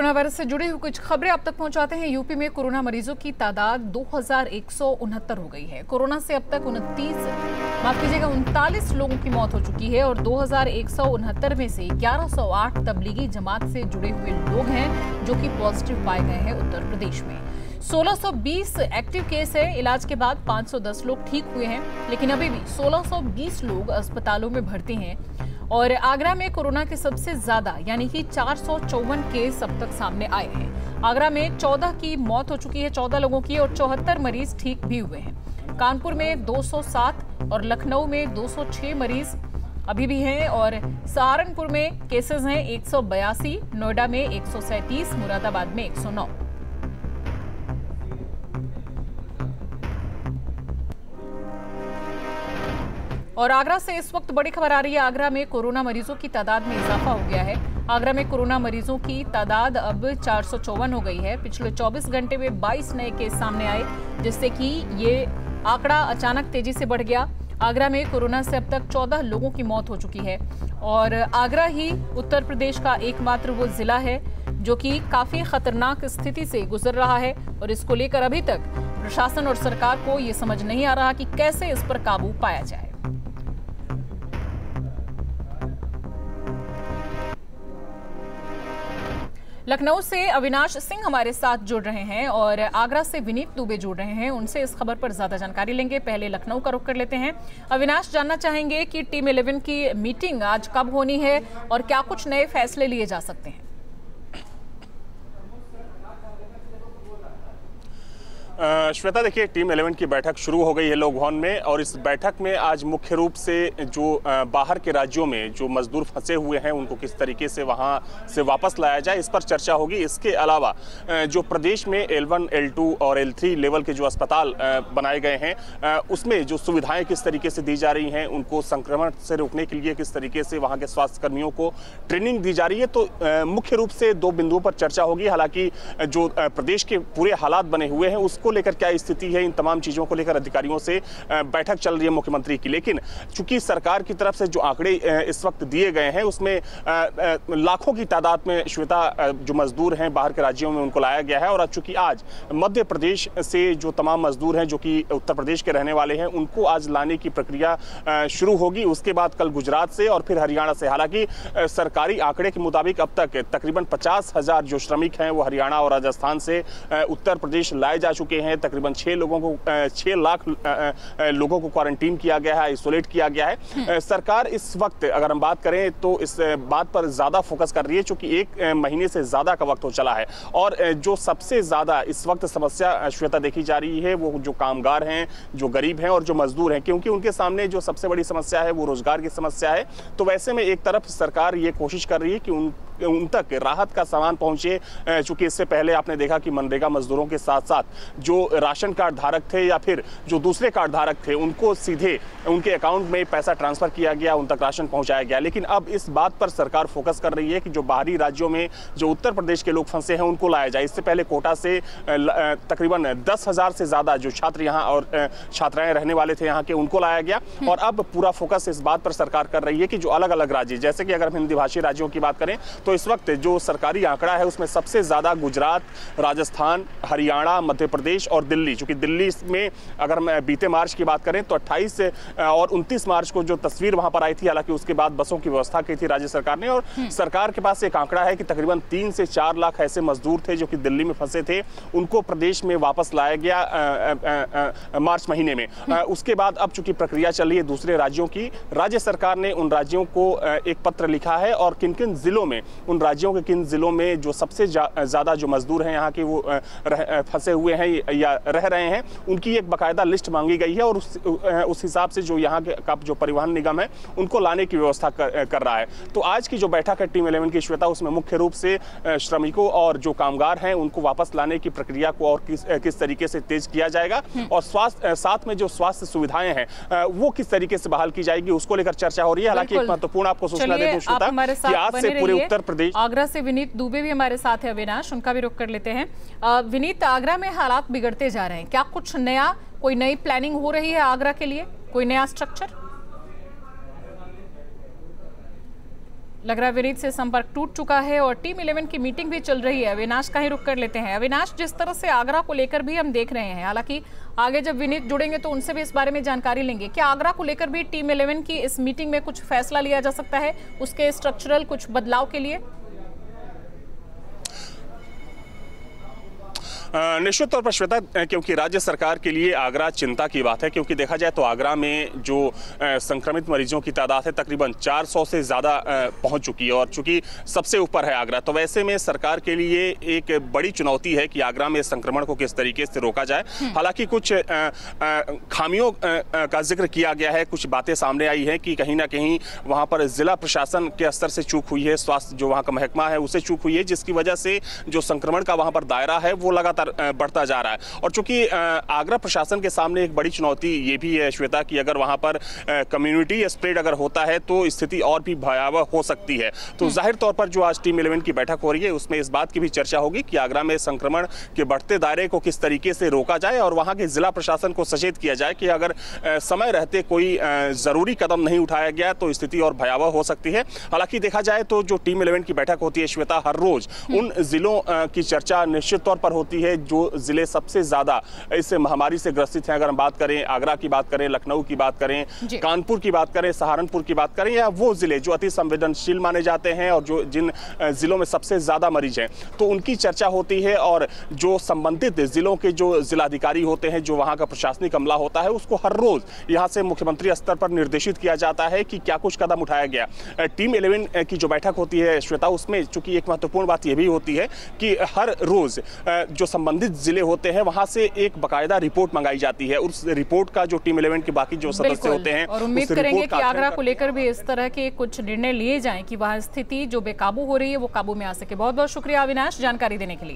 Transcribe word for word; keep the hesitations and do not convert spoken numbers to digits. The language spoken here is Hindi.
कोरोना वायरस से जुड़ी हुई कुछ खबरें अब तक पहुंचाते हैं। यूपी में कोरोना मरीजों की तादाद दो हजार एक सौ उनहत्तर हो गई है। कोरोना से अब तक उनतीस माफ कीजिएगा उनतालीस लोगों की मौत हो चुकी है और दो हजार एक सौ उनहत्तर में से ग्यारह सौ आठ तबलीगी जमात से जुड़े हुए लोग हैं जो कि पॉजिटिव पाए गए हैं। उत्तर प्रदेश में सोलह सौ बीस एक्टिव केस है। इलाज के बाद पाँच सौ दस लोग ठीक हुए हैं, लेकिन अभी भी सोलह सौ बीस लोग अस्पतालों में भर्ती हैं। और आगरा में कोरोना के सबसे ज्यादा यानी कि चार सौ चौवन केस अब तक सामने आए हैं। आगरा में चौदह की मौत हो चुकी है, चौदह लोगों की, और चौहत्तर मरीज ठीक भी हुए हैं। कानपुर में दो सौ सात और लखनऊ में दो सौ छह मरीज अभी भी हैं और सहारनपुर में केसेस हैं एक सौ बयासी, नोएडा में एक सौ सैंतीस, मुरादाबाद में एक सौ नौ। और आगरा से इस वक्त बड़ी खबर आ रही है। आगरा में कोरोना मरीजों की तादाद में इजाफा हो गया है। आगरा में कोरोना मरीजों की तादाद अब चार सौ चौवन हो गई है। पिछले चौबीस घंटे में बाईस नए केस सामने आए, जिससे कि ये आंकड़ा अचानक तेजी से बढ़ गया। आगरा में कोरोना से अब तक चौदह लोगों की मौत हो चुकी है और आगरा ही उत्तर प्रदेश का एकमात्र वो जिला है जो कि काफी खतरनाक स्थिति से गुजर रहा है और इसको लेकर अभी तक प्रशासन और सरकार को ये समझ नहीं आ रहा कि कैसे इस पर काबू पाया जाए। लखनऊ से अविनाश सिंह हमारे साथ जुड़ रहे हैं और आगरा से विनीत दुबे जुड़ रहे हैं। उनसे इस खबर पर ज्यादा जानकारी लेंगे। पहले लखनऊ का रुख कर लेते हैं। अविनाश, जानना चाहेंगे कि टीम इलेवन की मीटिंग आज कब होनी है और क्या कुछ नए फैसले लिए जा सकते हैं? श्वेता, देखिए, टीम इलेवन की बैठक शुरू हो गई है लोक भवन में और इस बैठक में आज मुख्य रूप से जो बाहर के राज्यों में जो मजदूर फंसे हुए हैं उनको किस तरीके से वहां से वापस लाया जाए, इस पर चर्चा होगी। इसके अलावा जो प्रदेश में एल वन, एल टू और एल थ्री लेवल के जो अस्पताल बनाए गए हैं उसमें जो सुविधाएं किस तरीके से दी जा रही हैं, उनको संक्रमण से रोकने के लिए किस तरीके से वहाँ के स्वास्थ्य कर्मियों को ट्रेनिंग दी जा रही है, तो मुख्य रूप से दो बिंदुओं पर चर्चा होगी। हालांकि जो प्रदेश के पूरे हालात बने हुए हैं उसको लेकर क्या स्थिति है, इन तमाम चीजों को लेकर अधिकारियों से बैठक चल रही है मुख्यमंत्री की। लेकिन चूंकि सरकार की तरफ से जो आंकड़े इस वक्त दिए गए हैं उसमें लाखों की तादाद में, श्वेता, जो मजदूर हैं बाहर के राज्यों में उनको लाया गया है और चूंकि आज मध्य प्रदेश से जो तमाम मजदूर हैं जो कि उत्तर प्रदेश के रहने वाले हैं उनको आज लाने की प्रक्रिया शुरू होगी। उसके बाद कल गुजरात से और फिर हरियाणा से। हालांकि सरकारी आंकड़े के मुताबिक अब तक तकरीबन पचास हजार जो श्रमिक हैं वो हरियाणा और राजस्थान से उत्तर प्रदेश लाए जा चुके हैं। तकरीबन छह लोगों को छह लाख लोगों को क्वारंटीन किया गया है, आइसोलेट किया गया है। सरकार इस वक्त अगर हम बात करें तो इस बात पर ज्यादा फोकस कर रही है क्योंकि एक महीने से ज्यादा का वक्त हो चला है और जो सबसे ज्यादा इस वक्त समस्या, श्वेता, देखी जा रही है वो जो कामगार हैं, जो गरीब हैं और जो मजदूर हैं, क्योंकि उनके सामने जो सबसे बड़ी समस्या है वो रोजगार की समस्या है। तो वैसे में एक तरफ सरकार ये कोशिश कर रही है कि उन उन तक राहत का सामान पहुंचे, चूंकि इससे पहले आपने देखा कि मनरेगा मजदूरों के साथ साथ जो राशन कार्ड धारक थे या फिर जो दूसरे कार्ड धारक थे उनको सीधे उनके अकाउंट में पैसा ट्रांसफर किया गया, उन तक राशन पहुंचाया गया। लेकिन अब इस बात पर सरकार फोकस कर रही है कि जो बाहरी राज्यों में जो उत्तर प्रदेश के लोग फंसे हैं उनको लाया जाए। इससे पहले कोटा से तकरीबन दस हजार से ज्यादा जो छात्र यहाँ और छात्राएं रहने वाले थे यहाँ के, उनको लाया गया और अब पूरा फोकस इस बात पर सरकार कर रही है कि जो अलग अलग राज्य, जैसे कि अगर हम हिंदी भाषी राज्यों की बात करें तो इस वक्त जो सरकारी आंकड़ा है उसमें सबसे ज्यादा गुजरात, राजस्थान, हरियाणा, मध्य प्रदेश और दिल्ली, क्योंकि दिल्ली में अगर मैं बीते मार्च की बात करें तो अट्ठाईस और उनतीस मार्च को जो तस्वीर वहां पर आई थी, हालांकि उसके बाद बसों की व्यवस्था की थी राज्य सरकार ने और सरकार के पास एक आंकड़ा है कि तकरीबन तीन से चार लाख ऐसे मजदूर थे जो कि दिल्ली में फंसे थे, उनको प्रदेश में वापस लाया गया आ, आ, आ, मार्च महीने में। आ, उसके बाद अब चूंकि प्रक्रिया चल रही है दूसरे राज्यों की, राज्य सरकार ने उन राज्यों को एक पत्र लिखा है और किन किन जिलों में, उन राज्यों के किन जिलों में जो सबसे ज्यादा जो मजदूर हैं यहाँ के वो फंसे हुए हैं या रह रहे हैं, उनकी एक बाकायदा लिस्ट मांगी गई है और उस, उस हिसाब से जो यहाँ का जो परिवहन निगम है उनको लाने की व्यवस्था कर, कर रहा है। तो आज की जो बैठक है टीम इलेवन की, श्वेता, उसमें मुख्य रूप से श्रमिकों और जो कामगार हैं उनको वापस लाने की प्रक्रिया को और किस किस तरीके से तेज किया जाएगा और स्वास्थ्य साथ में जो स्वास्थ्य सुविधाएं हैं वो किस तरीके से बहाल की जाएगी उसको लेकर चर्चा हो रही है। हालांकि एक महत्वपूर्ण आपको सूचना दे दूं, श्वेता, कि आज से पूरे उत्तर प्रदेश। आगरा से विनीत दुबे भी हमारे साथ है। अविनाश, उनका भी रुख कर लेते हैं। विनीत, आगरा में हालात बिगड़ते जा रहे हैं, क्या कुछ नया, कोई नई प्लानिंग हो रही है आगरा के लिए, कोई नया स्ट्रक्चर? लग रहा है विनीत से संपर्क टूट चुका है और टीम इलेवन की मीटिंग भी चल रही है। अविनाश का ही रुख कर लेते हैं। अविनाश, जिस तरह से आगरा को लेकर भी हम देख रहे हैं, हालांकि आगे जब विनीत जुड़ेंगे तो उनसे भी इस बारे में जानकारी लेंगे, क्या आगरा को लेकर भी टीम इलेवन की इस मीटिंग में कुछ फैसला लिया जा सकता है उसके स्ट्रक्चरल कुछ बदलाव के लिए? निश्चित तौर पर श्वेता, क्योंकि राज्य सरकार के लिए आगरा चिंता की बात है, क्योंकि देखा जाए तो आगरा में जो संक्रमित मरीजों की तादाद है तकरीबन चार सौ से ज़्यादा पहुंच चुकी है और चूंकि सबसे ऊपर है आगरा, तो वैसे में सरकार के लिए एक बड़ी चुनौती है कि आगरा में संक्रमण को किस तरीके से रोका जाए। हालांकि कुछ खामियों का जिक्र किया गया है, कुछ बातें सामने आई हैं कि कहीं ना कहीं वहाँ पर जिला प्रशासन के स्तर से चूक हुई है, स्वास्थ्य जो वहाँ का महकमा है उसे चूक हुई है, जिसकी वजह से जो संक्रमण का वहाँ पर दायरा है वो लगातार बढ़ता जा रहा है। और चूंकि आगरा प्रशासन के सामने एक बड़ी चुनौती ये भी है श्वेता कि अगर वहां पर कम्युनिटी स्प्रेड अगर होता है तो स्थिति और भी भयावह हो सकती है। तो जाहिर तौर पर जो आज टीम इलेवन की बैठक हो रही है उसमें इस बात की भी चर्चा होगी कि आगरा में संक्रमण के बढ़ते दायरे को किस तरीके से रोका जाए और वहां के जिला प्रशासन को सचेत किया जाए कि अगर समय रहते कोई जरूरी कदम नहीं उठाया गया तो स्थिति और भयावह हो सकती है। हालांकि देखा जाए तो जो टीम इलेवन की बैठक होती है श्वेता, हर रोज उन जिलों की चर्चा निश्चित तौर पर होती है जो जिले सबसे ज्यादा इस महामारी से ग्रसित हैं। अगर हम बात करें आगरा की बात करें, लखनऊ की बात करें, कानपुर की बात करें, सहारनपुर की बात करें, या वो जिले जो अति संवेदनशील माने जाते हैं और जो जिन जिलों में सबसे ज्यादा मरीज हैं तो उनकी चर्चा होती है। और जो संबंधित जिलों के जो जिलाधिकारी होते हैं, जो वहां का प्रशासनिक अमला होता है, उसको हर रोज यहां से मुख्यमंत्री स्तर पर निर्देशित किया जाता है कि क्या कुछ कदम उठाया गया। टीम इलेवन की जो बैठक होती है श्वेता, उसमें चूंकि एक महत्वपूर्ण बात यह भी होती है कि हर रोज जो संबंधित जिले होते हैं वहां से एक बकायदा रिपोर्ट मंगाई जाती है। उस रिपोर्ट का जो टीम इलेवन के बाकी जो सदस्य होते हैं और उम्मीद करेंगे कि आगरा को लेकर भी इस तरह के कुछ निर्णय लिए जाएं कि वहां स्थिति जो बेकाबू हो रही है वो काबू में आ सके। बहुत बहुत शुक्रिया अविनाश जानकारी देने के लिए।